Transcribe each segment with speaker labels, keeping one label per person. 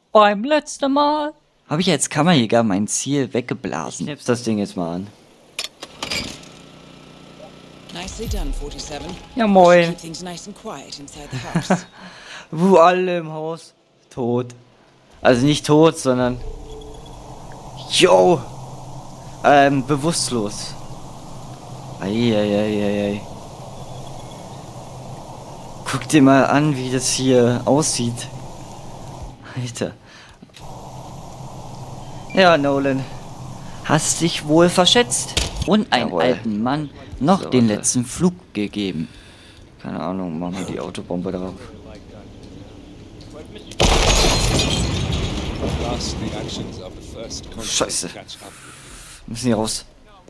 Speaker 1: Beim letzten Mal habe ich als Kammerjäger mein Ziel weggeblasen. Ich das Ding jetzt mal an.
Speaker 2: Nicely done, 47.
Speaker 1: Ja, moin.
Speaker 2: Keep things nice and quiet inside the house.
Speaker 1: Wo alle im Haus tot. Also nicht tot, sondern... Yo! Bewusstlos. Eieieiei. Guck dir mal an, wie das hier aussieht. Alter. Ja, Nolan. Hast dich wohl verschätzt. Und einem alten Mann noch den letzten Flug gegeben. Keine Ahnung, machen wir die Autobombe drauf. Scheiße. Wir müssen hier raus.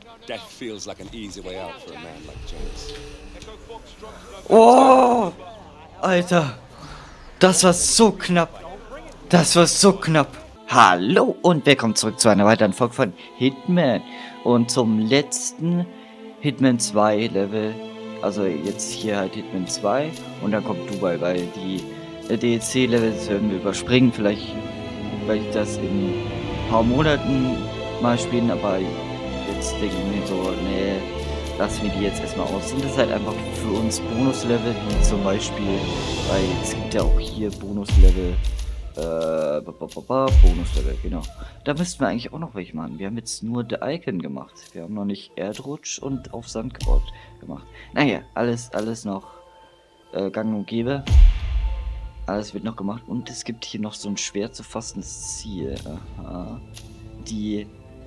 Speaker 1: Oh! Alter. Das war so knapp. Das war so knapp. Hallo und willkommen zurück zu einer weiteren Folge von Hitman. Und zum letzten Hitman 2 Level. Also jetzt hier halt Hitman 2. Und dann kommt Dubai, weil die DLC-Levels werden wir überspringen. Vielleicht werde ich das in ein paar Monaten mal spielen. Aber jetzt denke ich mir so, nee, lassen wir die jetzt erstmal aus. Sind das halt einfach für uns Bonuslevel, wie zum Beispiel, weil es gibt ja auch hier Bonuslevel. Bonuslevel, genau. Da müssten wir eigentlich auch noch welche machen. Wir haben jetzt nur The Icon gemacht. Wir haben noch nicht Erdrutsch und auf Sand gebaut gemacht. Naja, alles noch gang und gäbe. Alles wird noch gemacht. Und es gibt hier noch so ein schwer zu fassendes Ziel. Aha. Die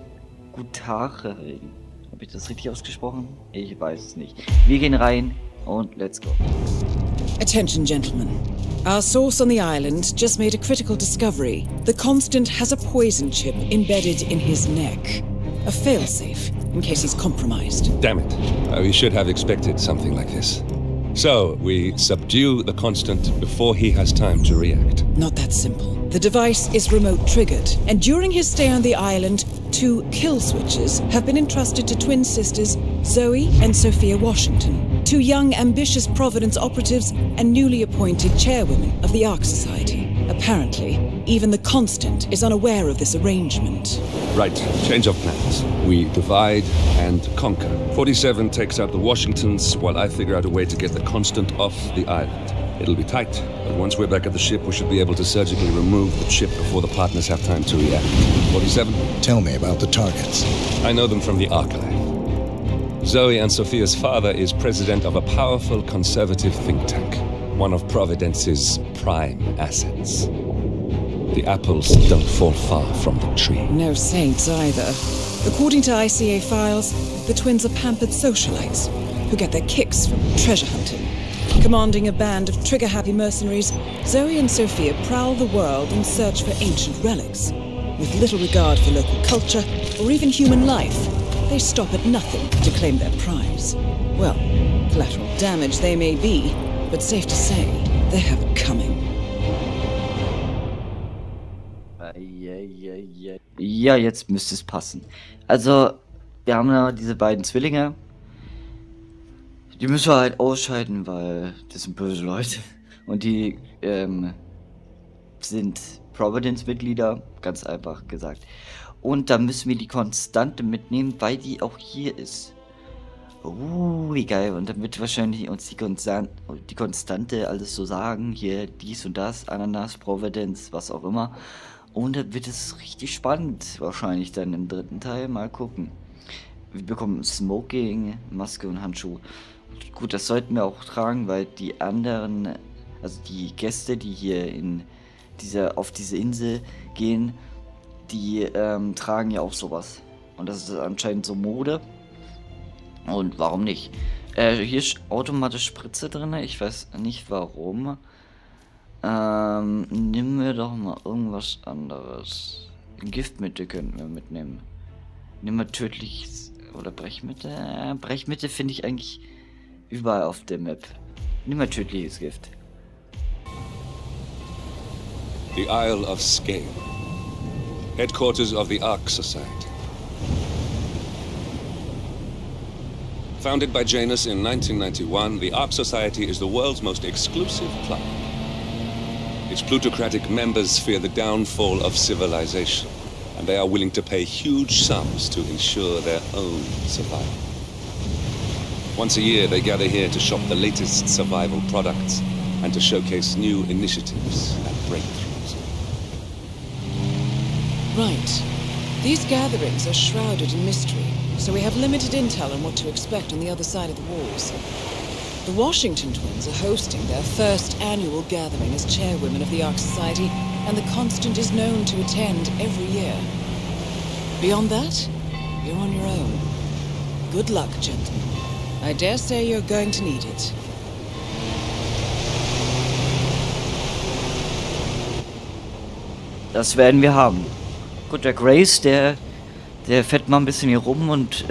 Speaker 1: Gutacherin. Habe ich das richtig ausgesprochen? Ich weiß es nicht. Wir gehen rein und let's go.
Speaker 2: Attention, gentlemen. Our source on the island just made a critical discovery. The Constant has a poison chip embedded in his neck. A failsafe, in case he's compromised.
Speaker 3: Damn it. We should have expected something like this. So, we subdue the Constant before he has time to react.
Speaker 2: Not that simple. The device is remote triggered, and during his stay on the island, 2 kill switches have been entrusted to twin sisters Zoe and Sophia Washington, 2 young, ambitious Providence operatives and newly appointed chairwomen of the Ark Society. Apparently, even the Constant is unaware of this arrangement.
Speaker 3: Right, change of plans. We divide and conquer. 47 takes out the Washingtons, while I figure out a way to get the Constant off the island. It'll be tight, but once we're back at the ship, we should be able to surgically remove the chip before the partners have time to react. 47?
Speaker 4: Tell me about the targets.
Speaker 3: I know them from the archive. Zoe and Sophia's father is president of a powerful conservative think tank, one of Providence's prime assets. The apples don't fall far from the tree.
Speaker 2: No saints either. According to ICA files, the twins are pampered socialites who get their kicks from treasure hunting. Commanding a band of trigger-happy mercenaries, Zoe and Sophia prowl the world in search for ancient relics. With little regard for local culture or even human life, they stop at nothing to claim their prize. Well, collateral damage they may be, but safe to say, they have it coming.
Speaker 1: Ja, jetzt müsste es passen. Also, wir haben ja diese beiden Zwillinge. Die müssen wir halt ausschalten, weil das sind böse Leute. Und die sind Providence-Mitglieder, ganz einfach gesagt. Und da müssen wir die Konstante mitnehmen, weil die auch hier ist. Wie geil. Und dann wird wahrscheinlich uns die Konstante alles so sagen. Hier dies und das, Ananas, Providence, was auch immer. Und dann wird es richtig spannend. Wahrscheinlich dann im 3. Teil. Mal gucken. Wir bekommen Smoking, Maske und Handschuhe. Gut, das sollten wir auch tragen, weil die anderen, also die Gäste, die hier auf diese Insel gehen, die tragen ja auch sowas. Und das ist anscheinend so Mode. Und warum nicht? Hier ist automatisch Spritze drin. Ich weiß nicht warum. Nehmen wir doch mal irgendwas anderes. Giftmittel könnten wir mitnehmen. Nehmen wir tödliches oder Brechmittel. Brechmittel finde ich eigentlich überall auf der Map. Nehmen wir tödliches Gift.
Speaker 3: The Isle of Skane. Headquarters of the Ark Society. Founded by Janus in 1991, the Ark Society is the world's most exclusive club. Its plutocratic members fear the downfall of civilization, and they are willing to pay huge sums to ensure their own survival. Once a year, they gather here to shop the latest survival products and to showcase new initiatives and breakthroughs.
Speaker 2: Right. These gatherings are shrouded in mystery, so we have limited intel on what to expect on the other side of the walls. The Washington twins are hosting their first annual gathering as chairwomen of the Ark Society, and the Constant is known to attend every year. Beyond that, you're on your own. Good luck, gentlemen. I dare say you're going to need it.
Speaker 1: Das werden wir haben. Gut, der Grace, der fährt mal ein bisschen hier rum und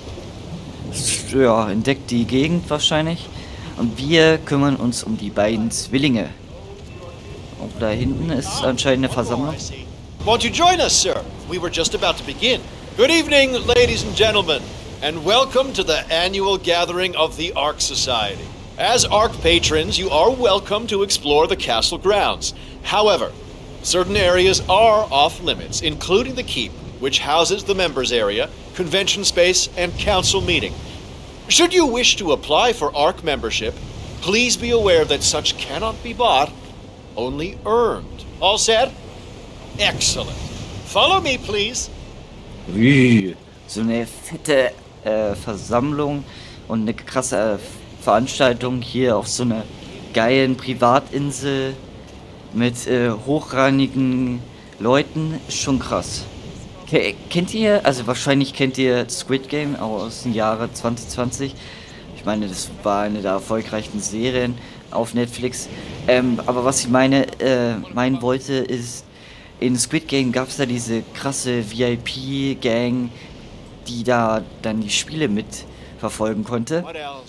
Speaker 1: ja, entdeckt die Gegend wahrscheinlich. Und wir kümmern uns um die beiden Zwillinge. Und da hinten ist anscheinend eine Versammlung.
Speaker 5: Won't you join us, sir? We were just about to begin. Good evening, ladies and gentlemen, and welcome to the annual gathering of the Ark Society. As Ark patrons, you are welcome to explore the castle grounds. However, certain areas are off limits, including the keep, which houses the members area, convention space, and council meeting. Should you wish to apply for Ark membership, please be aware that such cannot be bought, only earned. All set? Excellent. Follow me, please.
Speaker 1: So eine fette Versammlung und eine krasse Veranstaltung hier auf so einer geilen Privatinsel mit hochrangigen Leuten. Ist schon krass. Kennt ihr, also wahrscheinlich kennt ihr Squid Game aus dem Jahre 2020. Ich meine, das war eine der erfolgreichsten Serien auf Netflix. Aber was ich meinen wollte, ist, in Squid Game gab es da diese krasse VIP-Gang, die da dann die Spiele mitverfolgen konnte.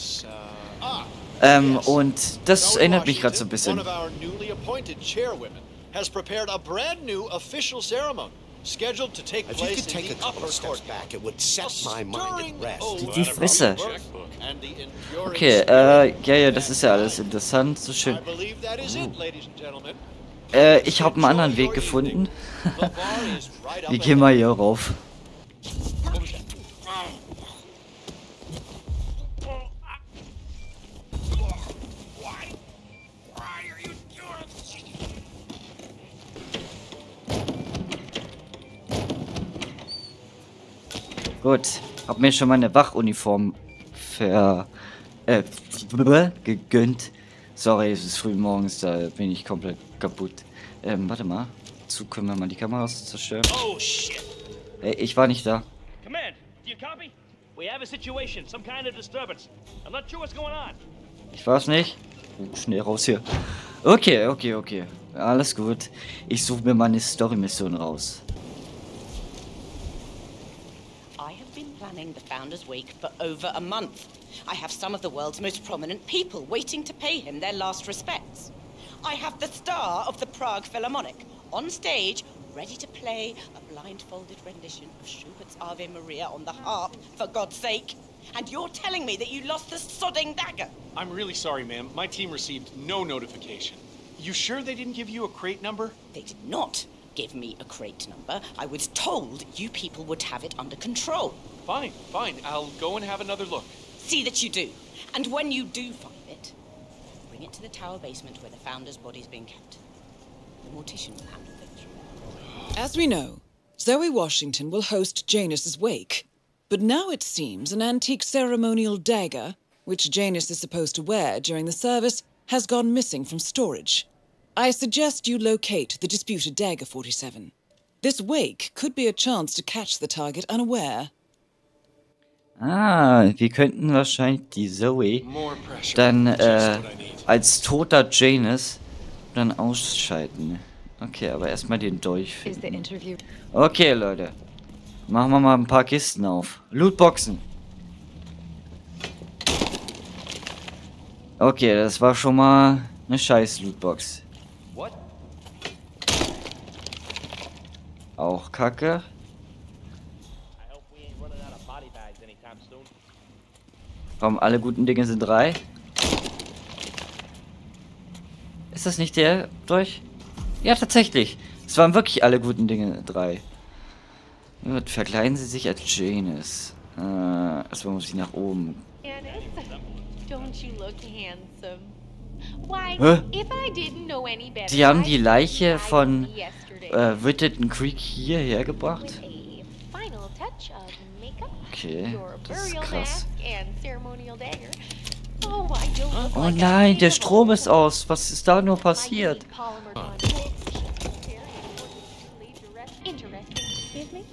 Speaker 1: Und das erinnert mich gerade so ein bisschen.
Speaker 5: Scheduled to take place in the upper court.
Speaker 4: Back, it would set my mind at rest.
Speaker 1: Die Fresse. Okay, ja, das ist ja alles interessant, so schön. Ich habe einen anderen Weg gefunden. Wir gehen mal hier rauf. Gut, hab mir schon mal eine Wachuniform gegönnt. Sorry, es ist früh morgens, da bin ich komplett kaputt. Warte mal. Dazu können wir mal die Kameras zerstören.
Speaker 6: Oh shit.
Speaker 1: Ey, ich war nicht da.
Speaker 6: Command, do you copy? We have a situation, some kind of disturbance. I'm not sure what's going on.
Speaker 1: Ich war's nicht. Schnell raus hier. Okay. Alles gut. Ich suche mir mal eine Story-Mission raus.
Speaker 7: Planning the Founders Week for over a month. I have some of the world's most prominent people waiting to pay him their last respects. I have the star of the Prague Philharmonic on stage, ready to play a blindfolded rendition of Schubert's Ave Maria on the harp, for God's sake. And you're telling me that you lost the sodding dagger?
Speaker 8: I'm really sorry, ma'am. My team received no notification. You sure they didn't give you a crate number?
Speaker 7: They did not give me a crate number. I was told you people would have it under control.
Speaker 8: Fine. I'll go and have another look.
Speaker 7: See that you do. And when you do find it, bring it to the tower basement where the Founder's body's being kept. The mortician will handle it.
Speaker 2: As we know, Zoe Washington will host Janus's wake. But now it seems an antique ceremonial dagger, which Janus is supposed to wear during the service, has gone missing from storage. I suggest you locate the disputed dagger, 47. This wake could be a chance to catch the target unaware.
Speaker 1: Wir könnten wahrscheinlich die Zoe dann als toter Janus dann ausschalten. Okay, aber erstmal den Dolch finden. Okay, Leute. Machen wir mal ein paar Kisten auf. Lootboxen. Okay, das war schon mal eine scheiß Lootbox. Auch Kacke. Warum alle guten Dinge sind 3? Ist das nicht der Dolch? Ja, tatsächlich. Es waren wirklich alle guten Dinge 3. Gut, verkleiden Sie sich als Janice. Erstmal muss ich nach oben.
Speaker 9: Don't you look handsome? Why,
Speaker 1: Hä?
Speaker 9: if I didn't know any better,
Speaker 1: Die haben die
Speaker 9: I'd
Speaker 1: Leiche
Speaker 9: say
Speaker 1: von
Speaker 9: yesterday.
Speaker 1: Whittington Creek hierher gebracht.
Speaker 9: A final touch of makeup,
Speaker 1: Okay,
Speaker 9: your
Speaker 1: das ist
Speaker 9: burial
Speaker 1: krass.
Speaker 9: mask and ceremonial dagger. Oh, why you'll look
Speaker 1: Oh
Speaker 9: like a
Speaker 1: nein, der
Speaker 9: king of
Speaker 1: Strom
Speaker 9: old.
Speaker 1: ist aus. Was ist da nur
Speaker 9: My
Speaker 1: passiert?
Speaker 9: unique polymer conduits. Very interesting. Excuse me?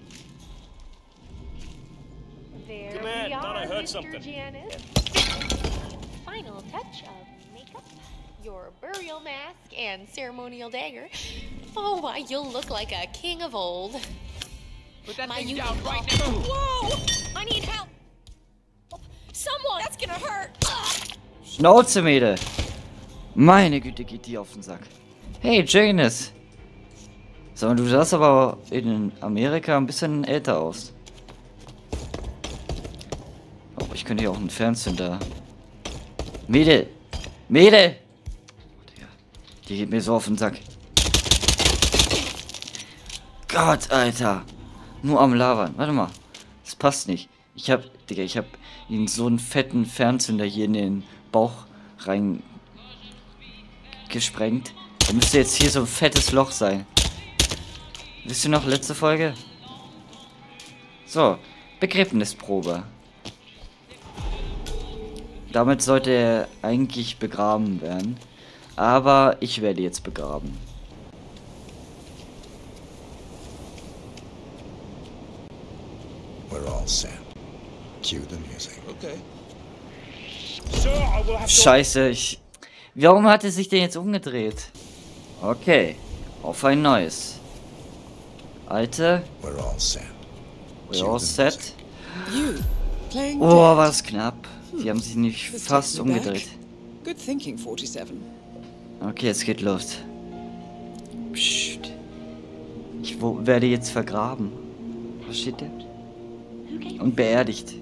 Speaker 9: There
Speaker 6: Too bad.
Speaker 9: we
Speaker 6: Thought I
Speaker 9: are,
Speaker 6: heard
Speaker 9: Mr.
Speaker 6: something.
Speaker 9: Janice. Final touch of makeup, your burial mask, and ceremonial dagger. Oh, why you'll look like a king of old.
Speaker 10: Put that
Speaker 9: My
Speaker 10: thing
Speaker 9: unique
Speaker 10: down right now.
Speaker 9: Whoa! I need help. Someone! That's gonna hurt.
Speaker 1: Schnauze, Mädel. Meine Güte, geht die auf den Sack. Hey, Janice. Sag mal, du sahst aber in Amerika ein bisschen älter aus. Oh, ich könnte hier auch einen Fernzünder. Mädel! Mädel! Oh, Digga. Die geht mir so auf den Sack. Gott, Alter. Nur am Labern. Warte mal. Das passt nicht. Ich hab ihnen so einen fetten Fernzünder hier in den Bauch rein gesprengt. Da müsste jetzt hier so ein fettes Loch sein. Wisst ihr noch, letzte Folge? So, Begräbnisprobe. Damit sollte er eigentlich begraben werden. Aber ich werde jetzt begraben.
Speaker 4: We're all set. Cue the music.
Speaker 8: Okay.
Speaker 6: Sir, I will have to...
Speaker 1: Scheiße, warum hat er sich denn jetzt umgedreht? Okay, auf ein neues. Alte,
Speaker 4: We're all set.
Speaker 1: we're all set.
Speaker 2: You playing
Speaker 1: Oh,
Speaker 2: dead?
Speaker 1: war das knapp. Die haben sich nicht
Speaker 2: This
Speaker 1: fast
Speaker 2: takes me back.
Speaker 1: umgedreht.
Speaker 2: Good thinking, 47.
Speaker 1: Okay, es geht los. Psst. Ich werde jetzt vergraben. Versteht ihr? Und beerdigt.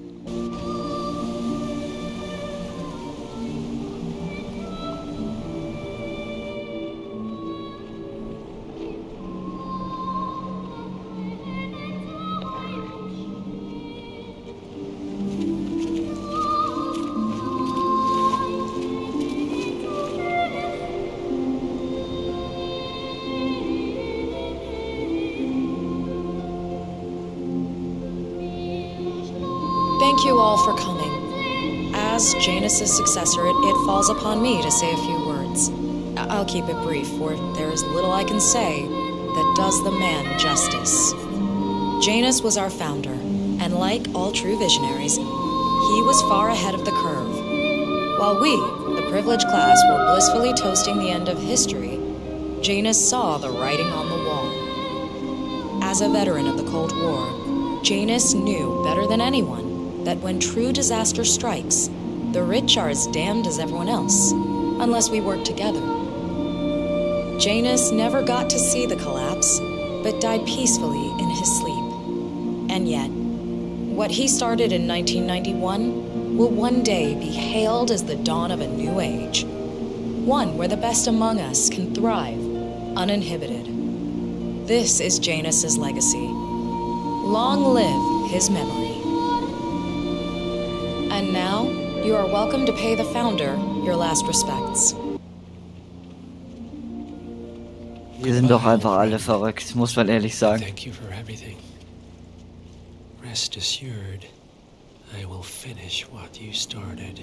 Speaker 11: Thank you all for coming. As Janus's successor, it falls upon me to say a few words. I'll keep it brief, for there is little I can say that does the man justice. Janus was our founder, and like all true visionaries, he was far ahead of the curve. While we, the privileged class, were blissfully toasting the end of history, Janus saw the writing on the wall. As a veteran of the Cold War, Janus knew better than anyone that when true disaster strikes, the rich are as damned as everyone else, unless we work together. Janus never got to see the collapse, but died peacefully in his sleep. And yet, what he started in 1991 will one day be hailed as the dawn of a new age. One where the best among us can thrive, uninhibited. This is Janus's legacy. Long live his memory. And now, you are welcome to pay the founder your last respects.
Speaker 1: Wir sind doch einfach alle verrückt, muss man ehrlich sagen.
Speaker 12: Thank you for everything. Rest assured, I will finish what you started.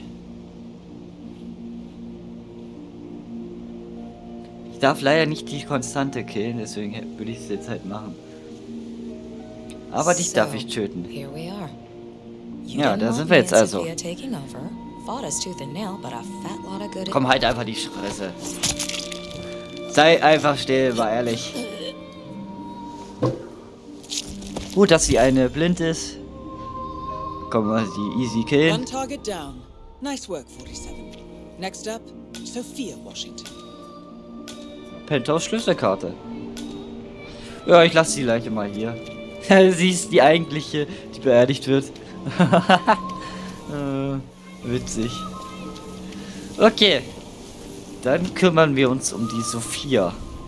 Speaker 1: Ich darf leider nicht die Konstante killen, deswegen würde ich es jetzt halt machen. Aber dich darf ich töten.
Speaker 11: Here we are. You
Speaker 1: Ja,
Speaker 11: didn't
Speaker 1: da
Speaker 11: want
Speaker 1: sind wir jetzt
Speaker 11: me and
Speaker 1: also.
Speaker 11: Sophia taking over, fought us tooth and nail, but a fat lot of good.
Speaker 1: Komm, halt einfach die Fresse. Sei einfach still, war ehrlich. Gut, dass sie eine blind ist. Können wir sie easy
Speaker 2: One
Speaker 1: killen.
Speaker 2: target down. Nice work, 47. Next up, Sophia Washington.
Speaker 1: Penthouse Schlüsselkarte. Ja, ich lasse die Leiche mal hier. Sie ist die eigentliche, die beerdigt wird. Witzig. Okay. Dann kümmern wir uns um die Sophia.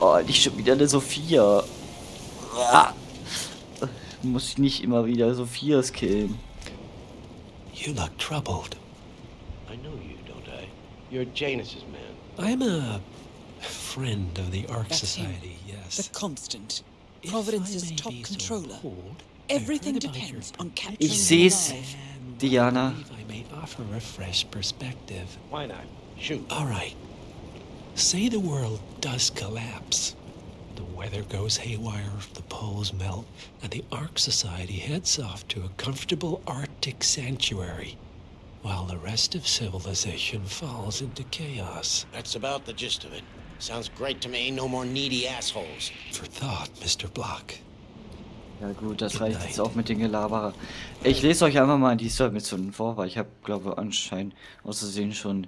Speaker 1: Oh, nicht schon wieder eine Sophia. Ah. Muss ich nicht immer wieder Sophias killen.
Speaker 12: You look troubled.
Speaker 10: I know you, don't I? You're Janus's man.
Speaker 12: I'm a friend of the Ark
Speaker 2: That's him.
Speaker 12: Society, yes.
Speaker 2: The Constant.
Speaker 12: If
Speaker 2: Providence's
Speaker 12: I may
Speaker 2: top
Speaker 12: be so
Speaker 2: controller.
Speaker 12: bold,
Speaker 2: Everything
Speaker 12: I heard about
Speaker 2: depends
Speaker 12: your
Speaker 2: on
Speaker 12: predicament.
Speaker 2: capturing
Speaker 1: Ich
Speaker 2: him
Speaker 1: seh's,
Speaker 2: alive.
Speaker 1: Diana.
Speaker 12: I believe I may offer a fresh perspective.
Speaker 10: Why not? Shoot.
Speaker 12: All right. Say the world does collapse. The weather goes haywire, the poles melt, and the Ark Society heads off to a comfortable Arctic sanctuary, while the rest of civilization falls into chaos.
Speaker 10: That's about the gist of it. Sounds great to me. No more needy assholes.
Speaker 12: For thought, Mr. Block.
Speaker 1: Ja gut, das reicht jetzt auch mit den Gelaberer. Ich lese euch einfach mal die Story-Missionen vor, weil ich habe, glaube ich, anscheinend auszusehen schon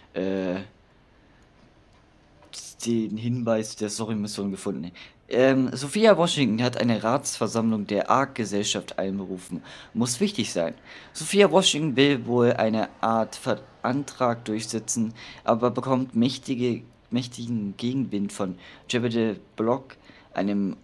Speaker 1: den Hinweis der Story-Mission gefunden. Sophia Washington hat eine Ratsversammlung der Ark-Gesellschaft einberufen. Muss wichtig sein. Sophia Washington will wohl eine Art Antrag durchsetzen, aber bekommt mächtigen Gegenwind von Jebediah Block, einem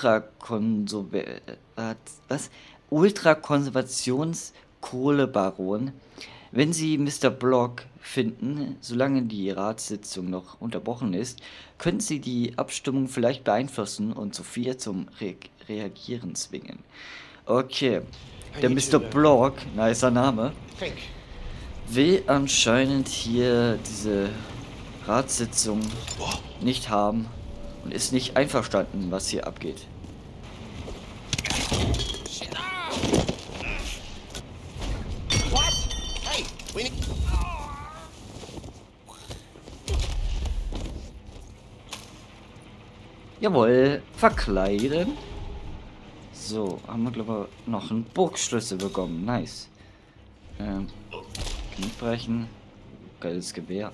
Speaker 1: Ultrakonservations-Kohlebaron. Wenn sie Mr. Block finden, solange die Ratssitzung noch unterbrochen ist, können sie die Abstimmung vielleicht beeinflussen und Sophia zum Reagieren zwingen. Okay, der Mr. Block, nicer Name, will anscheinend hier diese Ratssitzung nicht haben und ist nicht einverstanden, was hier abgeht. Jawohl, verkleiden. So, haben wir glaube ich noch einen Burgschlüssel bekommen. Nice. Knick brechen. Geiles Gewehr.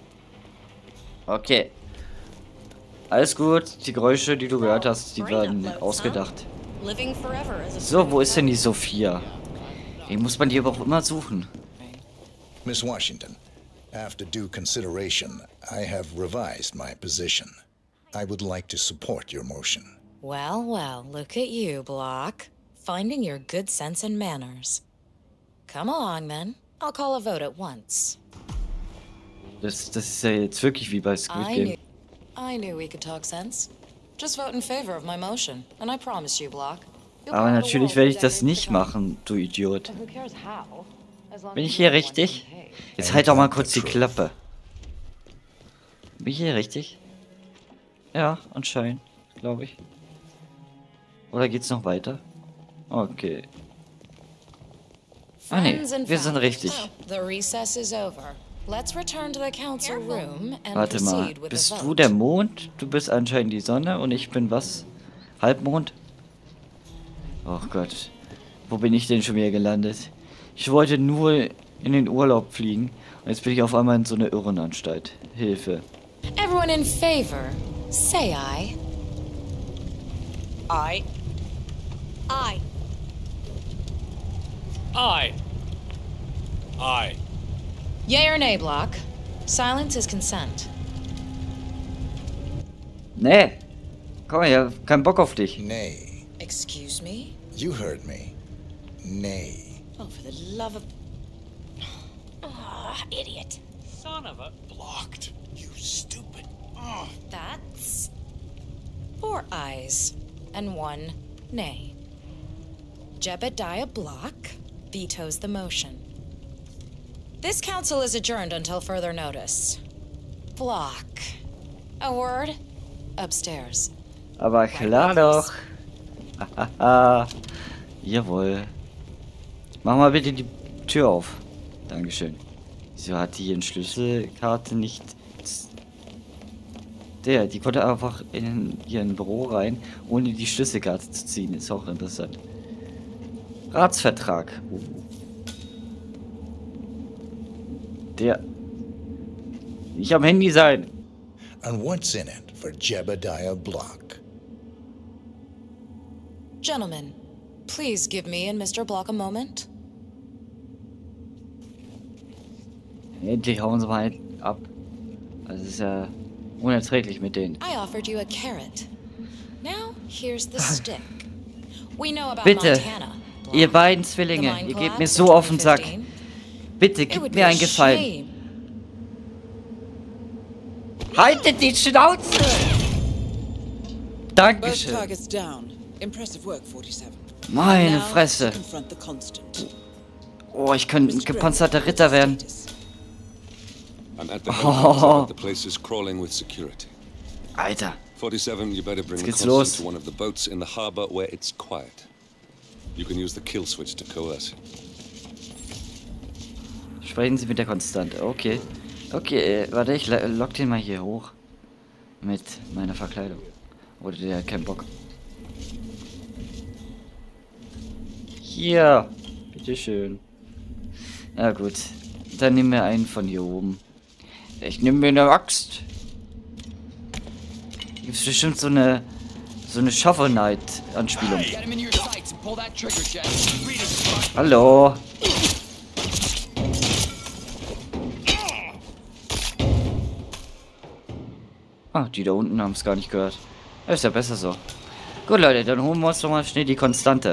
Speaker 1: Okay. Alles gut. Die Geräusche, die du gehört hast, die werden ausgedacht. So, wo ist denn die Sophia? Wie muss man die aber auch immer suchen?
Speaker 4: Miss Washington, after due consideration, I have revised my position. I would like to support your motion.
Speaker 11: Well, well, look at you, Block. Finding your good sense and manners. Come along, then. I'll call a vote at once.
Speaker 1: Das ist ja jetzt wirklich wie bei Squid Game.
Speaker 11: I knew we could talk sense. Just vote in favor of my motion, and I promise you, Block.
Speaker 1: Aber natürlich werde ich das nicht machen, du Idiot. Bin ich hier richtig? Jetzt halt doch mal kurz die Klappe. Bin ich hier richtig? Ja, anscheinend, glaube ich. Oder geht's noch weiter? Okay. Ah ne, wir sind richtig. Warte mal, bist du der Mond? Du bist anscheinend die Sonne und ich bin was? Halbmond? Oh Gott. Wo bin ich denn schon wieder gelandet? Ich wollte nur in den Urlaub fliegen und jetzt bin ich auf einmal in so einer Irrenanstalt. Hilfe.
Speaker 11: Everyone in favor, say aye.
Speaker 7: Aye.
Speaker 9: Aye.
Speaker 8: Aye. Aye.
Speaker 11: Yay or nay, Block? Silence is consent.
Speaker 1: Nee. Komm her, kein Bock auf dich.
Speaker 4: Nay.
Speaker 11: Excuse me?
Speaker 4: You heard me. Nay.
Speaker 7: Oh, for the love of... Ah, idiot.
Speaker 8: Son of a...
Speaker 10: Blocked. You stupid. Oh.
Speaker 11: That's 4 ayes and 1 nay. Jebediah Block vetoes the motion. This council is adjourned until further notice. Block. A word? Upstairs.
Speaker 1: Aber klar doch. Hahaha. Jawohl. Mach mal bitte die Tür auf. Dankeschön. Wieso hat die eine Schlüsselkarte nicht... Die konnte einfach in ihren Büro rein, ohne die Schlüsselkarte zu ziehen. Ist auch interessant. Ratsvertrag. Der... Nicht am Handy sein.
Speaker 4: And what's in it for Jebediah Block?
Speaker 11: Gentlemen, please give me and Mr. Block a moment.
Speaker 1: Endlich hauen sie mal ab. Also ist ja unerträglich mit denen.
Speaker 11: I offered you a carrot. Now here's the stick. We know about
Speaker 1: Bitte,
Speaker 11: Montana.
Speaker 1: ihr beiden Zwillinge, ihr gebt mir so auf den Sack. Bitte, gebt mir einen Gefallen. Haltet die Schnauze! Dankeschön. Meine Fresse. Oh, ich könnte ein gepanzerter Ritter werden.
Speaker 3: I'm at the helm, the place is crawling with security.
Speaker 1: Alter.
Speaker 3: 47, you better bring the
Speaker 1: Geht's
Speaker 3: constant
Speaker 1: los.
Speaker 3: to one of the boats in the harbor where it's quiet. You can use the kill switch to coerce him.
Speaker 1: Sprechen Sie mit der Konstante. Okay. Okay, warte, ich lock den mal hier hoch. Mit meiner Verkleidung. Oder der hat keinen Bock. Hier. Bitteschön. Ja gut. Dann nehmen wir einen von hier oben. Ich nehme mir eine Axt. Gibt's bestimmt so eine Shovel Knight Anspielung. Hallo. Ah, die da unten haben es gar nicht gehört. Das ist ja besser so. Gut, Leute, dann holen wir uns doch mal schnell die Konstante.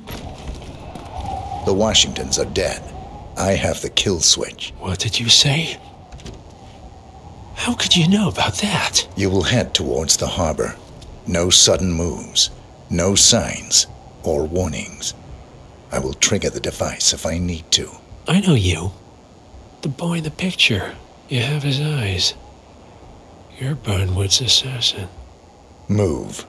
Speaker 4: The Washingtons are dead. I have the kill switch.
Speaker 12: What did you say? How could you know about that?
Speaker 4: You will head towards the harbor. No sudden moves, no signs or warnings. I will trigger the device if I need to.
Speaker 12: I know you. The boy in the picture. You have his eyes. You're Burnwood's assassin.
Speaker 4: Move.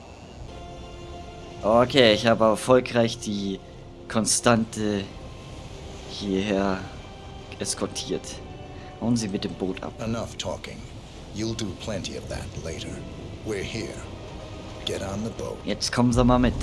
Speaker 1: Okay, ich habe erfolgreich die Konstante hierher eskortiert. Hauen Sie mit dem Boot ab.
Speaker 4: Enough talking. You'll do plenty of that later. We're here. Get on the boat.
Speaker 1: Jetzt kommen Sie mal mit.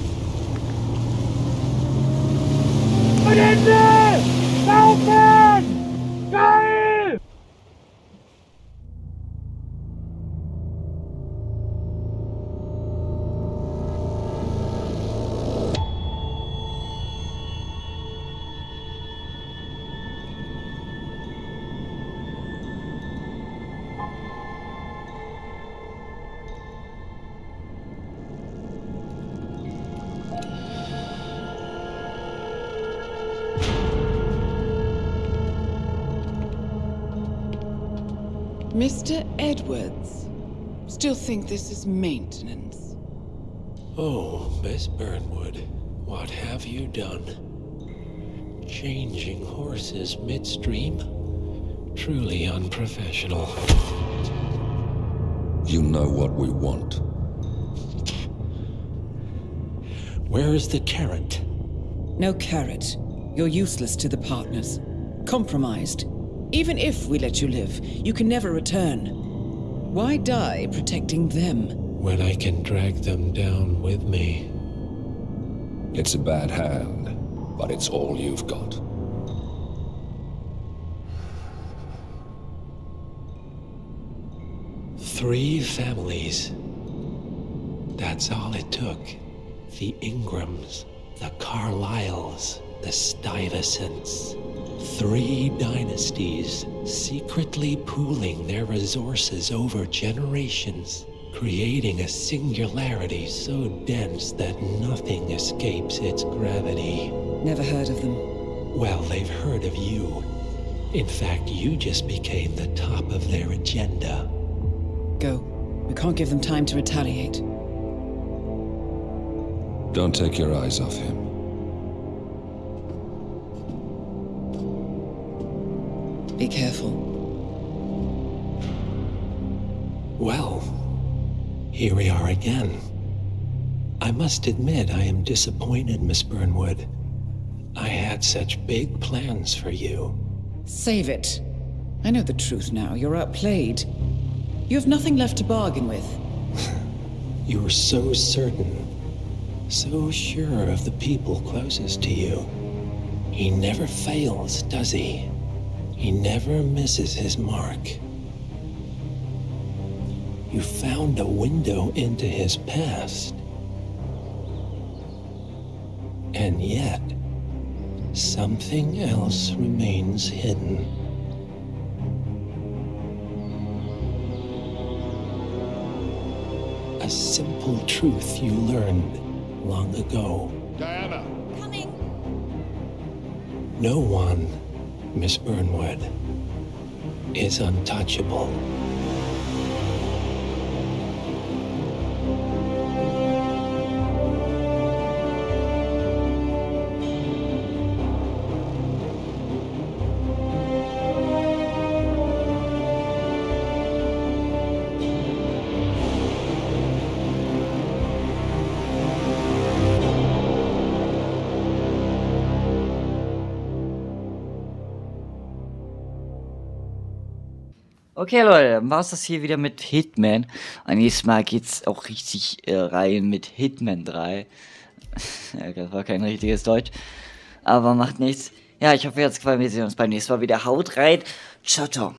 Speaker 2: Mr. Edwards, still think this is maintenance?
Speaker 12: Oh, Miss Burnwood, what have you done? Changing horses midstream? Truly unprofessional.
Speaker 3: You know what we want.
Speaker 12: Where is the carrot?
Speaker 2: No carrot. You're useless to the partners. Compromised. Even if we let you live, you can never return. Why die protecting them?
Speaker 12: When I can drag them down with me.
Speaker 3: It's a bad hand, but it's all you've got.
Speaker 12: Three families. That's all it took. The Ingrams, the Carlyles, the Stuyvesants. 3 dynasties secretly pooling their resources over generations, creating a singularity so dense that nothing escapes its gravity.
Speaker 2: Never heard of them.
Speaker 12: Well, they've heard of you. In fact, you just became the top of their agenda.
Speaker 2: Go. We can't give them time to retaliate.
Speaker 3: Don't take your eyes off him.
Speaker 2: Be careful.
Speaker 12: Well, here we are again. I must admit I am disappointed, Miss Burnwood. I had such big plans for you.
Speaker 2: Save it. I know the truth now. You're outplayed. You have nothing left to bargain with.
Speaker 12: You were so certain, so sure of the people closest to you. He never fails, does he? He never misses his mark. You found a window into his past. And yet, something else remains hidden. a simple truth you learned long ago.
Speaker 13: Diana!
Speaker 11: Coming!
Speaker 12: No one, Miss Burnwood, is untouchable.
Speaker 1: Okay, Leute, dann war's das hier wieder mit Hitman. Ein nächstes Mal geht's auch richtig rein mit Hitman 3. Ja, das war kein richtiges Deutsch. Aber macht nichts. Ja, ich hoffe, ihr hat's gefallen. Wir sehen uns beim nächsten Mal wieder. Haut rein. Ciao, ciao.